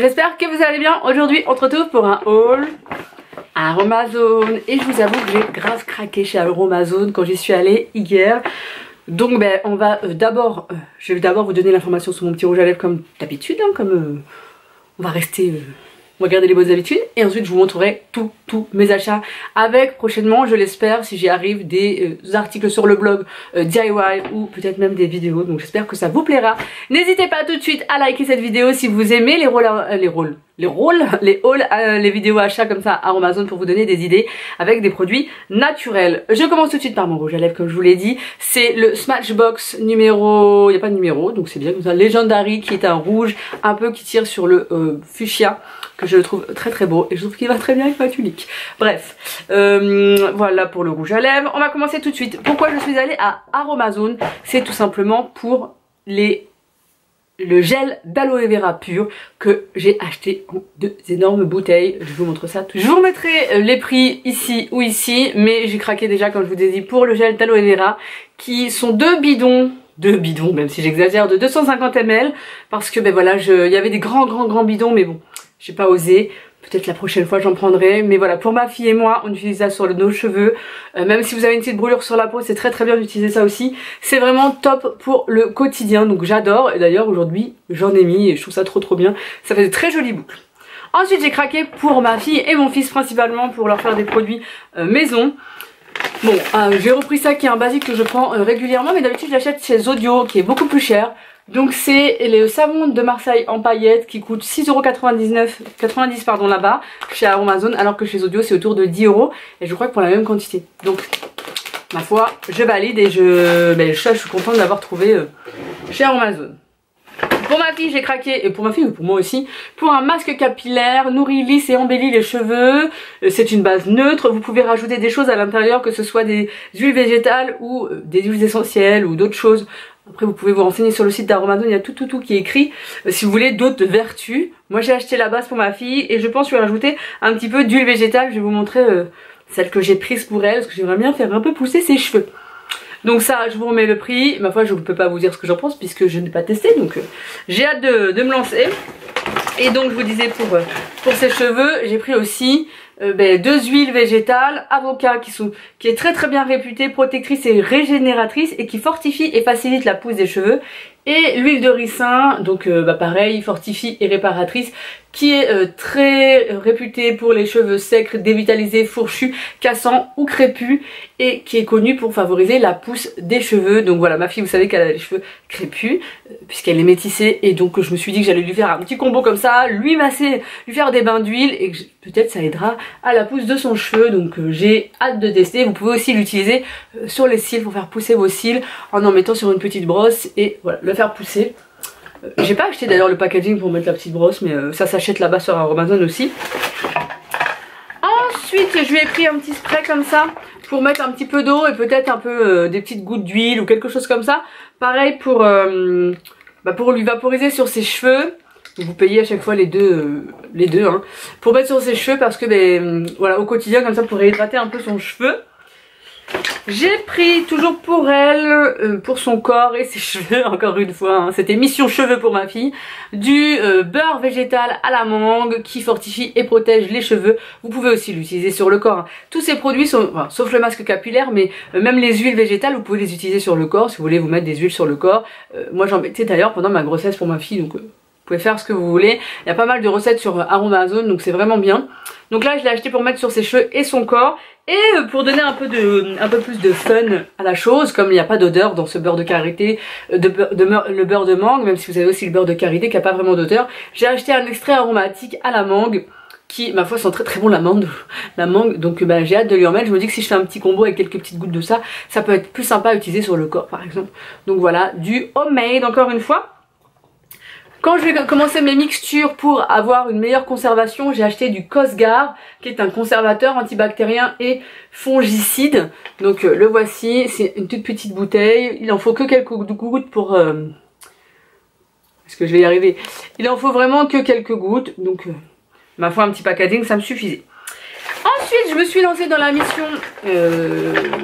j'espère que vous allez bien. Aujourd'hui on se retrouve pour un haul Aromazone. Et je vous avoue que j'ai grave craqué chez Aromazone quand j'y suis allée hier. Donc on va je vais d'abord vous donner l'information sur mon petit rouge à lèvres comme d'habitude, hein, on va rester... on va garder les bonnes habitudes et ensuite je vous montrerai tous mes achats avec prochainement, je l'espère, si j'y arrive, des articles sur le blog DIY ou peut-être même des vidéos. Donc j'espère que ça vous plaira. N'hésitez pas tout de suite à liker cette vidéo si vous aimez les vidéos achats comme ça à Aromazone pour vous donner des idées avec des produits naturels. Je commence tout de suite par mon rouge à lèvres comme je vous l'ai dit. C'est le Smashbox numéro... il n'y a pas de numéro donc c'est bien comme ça. Legendary, qui est un rouge un peu qui tire sur le fuchsia, que je le trouve très très beau et je trouve qu'il va très bien avec ma tunique. Bref, voilà pour le rouge à lèvres. On va commencer tout de suite. Pourquoi je suis allée à Aromazone? C'est tout simplement pour le gel d'aloe vera pur que j'ai acheté en 2 énormes bouteilles. Je vous montre ça. Je vous remettrai les prix ici ou ici, mais j'ai craqué déjà comme je vous ai dit pour le gel d'aloe vera qui sont 2 bidons, même si j'exagère, de 250 ml parce que voilà, il y avait des grands bidons, mais bon, j'ai pas osé. Peut-être la prochaine fois j'en prendrai. Mais voilà, pour ma fille et moi, on utilise ça sur nos cheveux. Même si vous avez une petite brûlure sur la peau, c'est très bien d'utiliser ça aussi. C'est vraiment top pour le quotidien. Donc j'adore. Et d'ailleurs aujourd'hui, j'en ai mis et je trouve ça trop bien. Ça fait de très jolies boucles. Ensuite j'ai craqué pour ma fille et mon fils principalement pour leur faire des produits maison. Bon, j'ai repris ça qui est un basique que je prends régulièrement. Mais d'habitude je l'achète chez Zodio qui est beaucoup plus cher. Donc c'est le savon de Marseille en paillettes qui coûte 6,90 € là-bas chez Aromazone, alors que chez Zodio c'est autour de 10 € et je crois que pour la même quantité. Donc ma foi, je valide et je suis contente de l'avoir trouvé chez Aromazone. Pour ma fille j'ai craqué, et pour ma fille ou pour moi aussi, pour un masque capillaire, nourrit, lisse et embellit les cheveux. C'est une base neutre, vous pouvez rajouter des choses à l'intérieur, que ce soit des huiles végétales ou des huiles essentielles ou d'autres choses. Après vous pouvez vous renseigner sur le site d'Aromazone, il y a tout qui est écrit si vous voulez d'autres vertus. Moi j'ai acheté la base pour ma fille et je pense lui rajouter un petit peu d'huile végétale. Je vais vous montrer celle que j'ai prise pour elle parce que j'aimerais bien faire un peu pousser ses cheveux. Donc ça, je vous remets le prix. Ma foi, je ne peux pas vous dire ce que j'en pense puisque je n'ai pas testé. Donc j'ai hâte de me lancer. Et donc je vous disais pour ses cheveux, j'ai pris aussi 2 huiles végétales, avocat qui est très bien réputée, protectrice et régénératrice et qui fortifie et facilite la pousse des cheveux. Et l'huile de ricin, donc pareil, fortifie et réparatrice, qui est très réputée pour les cheveux secs, dévitalisés, fourchus, cassants ou crépus, et qui est connue pour favoriser la pousse des cheveux. Donc voilà, ma fille, vous savez qu'elle a les cheveux crépus, puisqu'elle est métissée, et donc je me suis dit que j'allais lui faire un petit combo comme ça, lui masser, lui faire des bains d'huile, et que peut-être ça aidera à la pousse de son cheveu. Donc j'ai hâte de tester. Vous pouvez aussi l'utiliser sur les cils pour faire pousser vos cils en mettant sur une petite brosse et voilà, le faire pousser. J'ai pas acheté d'ailleurs le packaging pour mettre la petite brosse, mais ça s'achète là-bas sur Aromazone aussi. Ensuite je lui ai pris un petit spray comme ça pour mettre un petit peu d'eau et peut-être un peu des petites gouttes d'huile ou quelque chose comme ça. Pareil pour lui vaporiser sur ses cheveux. Vous payez à chaque fois les deux hein, pour mettre sur ses cheveux parce que voilà, au quotidien comme ça pour réhydrater un peu son cheveu. J'ai pris toujours pour elle, pour son corps et ses cheveux, encore une fois, hein, c'était mission cheveux pour ma fille, du beurre végétal à la mangue qui fortifie et protège les cheveux. Vous pouvez aussi l'utiliser sur le corps. Hein. Tous ces produits sont, enfin, sauf le masque capillaire, mais même les huiles végétales, vous pouvez les utiliser sur le corps si vous voulez vous mettre des huiles sur le corps. Moi j'en mettais d'ailleurs pendant ma grossesse pour ma fille, donc vous pouvez faire ce que vous voulez. Il y a pas mal de recettes sur Aromazone, donc c'est vraiment bien. Donc là je l'ai acheté pour mettre sur ses cheveux et son corps. Et pour donner un peu plus de fun à la chose, comme il n'y a pas d'odeur dans ce beurre de karité, le beurre de mangue, même si vous avez aussi le beurre de karité qui n'a pas vraiment d'odeur, j'ai acheté un extrait aromatique à la mangue qui, ma foi, sent très bon la mangue. Donc j'ai hâte de lui en mettre. Je me dis que si je fais un petit combo avec quelques petites gouttes de ça, ça peut être plus sympa à utiliser sur le corps par exemple. Donc voilà, du homemade encore une fois. Quand je vais commencer mes mixtures pour avoir une meilleure conservation, j'ai acheté du Cosgar qui est un conservateur antibactérien et fongicide. Donc le voici, c'est une toute petite bouteille, il en faut que quelques gouttes pour... Est-ce que je vais y arriver? Il en faut vraiment que quelques gouttes, donc ma foi un petit packaging ça me suffisait. Ensuite je me suis lancée dans la mission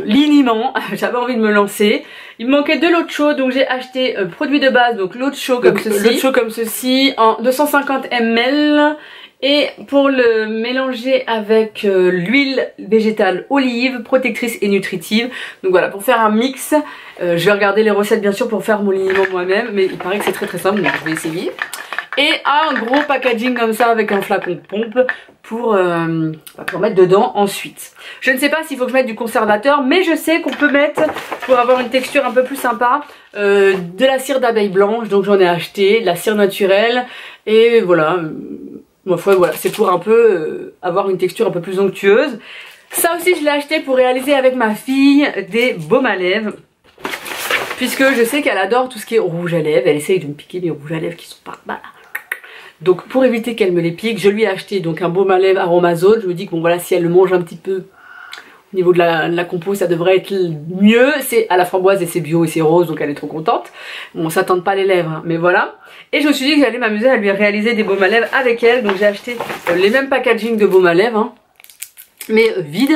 liniment, j'avais envie de me lancer. Il me manquait de l'eau de chaude, donc j'ai acheté produit de base, donc l'eau de chaude comme ceci. L'eau de chaude comme ceci en 250 ml. Et pour le mélanger avec l'huile végétale olive, protectrice et nutritive. Donc voilà, pour faire un mix, je vais regarder les recettes bien sûr pour faire mon liniment moi-même. Mais il paraît que c'est très simple, donc je vais essayer. Et un gros packaging comme ça avec un flacon de pompe pour mettre dedans ensuite. Je ne sais pas s'il faut que je mette du conservateur, mais je sais qu'on peut mettre, pour avoir une texture un peu plus sympa, de la cire d'abeille blanche. Donc j'en ai acheté, de la cire naturelle. Et voilà... Ma foi, voilà, c'est pour un peu avoir une texture un peu plus onctueuse. Ça aussi, je l'ai acheté pour réaliser avec ma fille des baumes à lèvres. Puisque je sais qu'elle adore tout ce qui est rouge à lèvres. Elle essaye de me piquer mes rouges à lèvres qui sont pas... Bah. Donc pour éviter qu'elle me les pique, je lui ai acheté donc un baume à lèvres Aromazone. Je me dis que bon voilà, si elle le mange un petit peu au niveau de la compo, ça devrait être mieux. C'est à la framboise et c'est bio et c'est rose, donc elle est trop contente. Bon, ça tente pas les lèvres, hein, mais voilà. Et je me suis dit que j'allais m'amuser à lui réaliser des baumes à lèvres avec elle. Donc j'ai acheté les mêmes packaging de baumes à lèvres, hein, mais vides.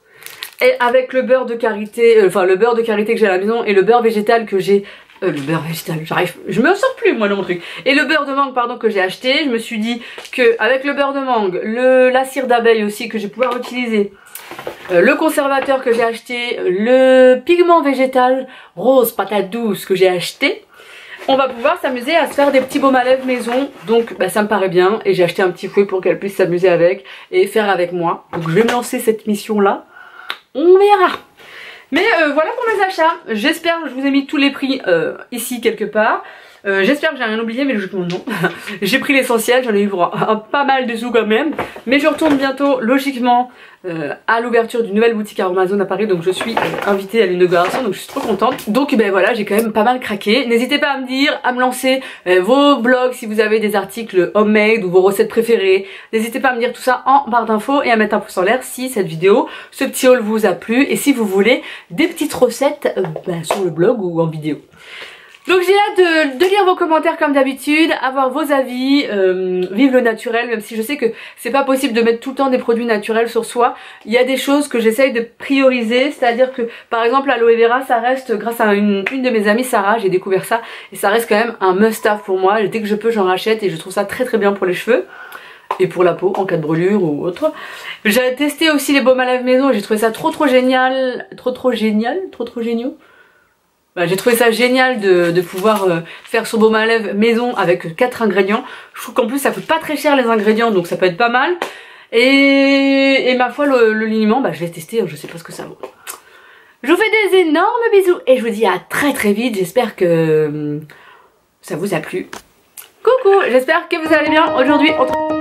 Et avec le beurre de karité, le beurre de karité que j'ai à la maison et le beurre végétal que j'ai... le beurre végétal, je me sors plus moi dans mon truc. Et le beurre de mangue pardon que j'ai acheté, je me suis dit que avec le beurre de mangue, la cire d'abeille aussi que je vais pouvoir utiliser, le conservateur que j'ai acheté, le pigment végétal rose patate douce que j'ai acheté, on va pouvoir s'amuser à se faire des petits baumes à lèvres maison. Donc bah, ça me paraît bien et j'ai acheté un petit fouet pour qu'elle puisse s'amuser avec et faire avec moi. Donc je vais me lancer cette mission là, on verra. Mais voilà pour mes achats. J'espère que je vous ai mis tous les prix ici quelque part. J'espère que j'ai rien oublié, mais logiquement non. J'ai pris l'essentiel, j'en ai eu pour pas mal de sous quand même. Mais je retourne bientôt logiquement à l'ouverture d'une nouvelle boutique Aromazone à Paris. Donc je suis invitée à l'inauguration, donc je suis trop contente. Donc ben voilà, j'ai quand même pas mal craqué. N'hésitez pas à me dire, à me lancer vos blogs si vous avez des articles homemade ou vos recettes préférées. N'hésitez pas à me dire tout ça en barre d'infos et à mettre un pouce en l'air si cette vidéo, ce petit haul vous a plu. Et si vous voulez des petites recettes sur le blog ou en vidéo. Donc j'ai hâte de lire vos commentaires comme d'habitude, avoir vos avis, vive le naturel, même si je sais que c'est pas possible de mettre tout le temps des produits naturels sur soi. Il y a des choses que j'essaye de prioriser, c'est-à-dire que par exemple l'aloe vera, ça reste, grâce à une de mes amies Sarah, j'ai découvert ça, et ça reste quand même un must-have pour moi. Dès que je peux j'en rachète et je trouve ça très bien pour les cheveux. Et pour la peau en cas de brûlure ou autre. J'ai testé aussi les baumes à lèvres maison et j'ai trouvé ça trop génial, trop géniaux. Bah, j'ai trouvé ça génial de pouvoir faire son baume à lèvres maison avec 4 ingrédients. Je trouve qu'en plus ça coûte pas très cher les ingrédients, donc ça peut être pas mal. Et ma foi le liniment, bah, je vais tester, je sais pas ce que ça vaut. Je vous fais des énormes bisous et je vous dis à très vite. J'espère que ça vous a plu. Coucou, j'espère que vous allez bien. Aujourd'hui on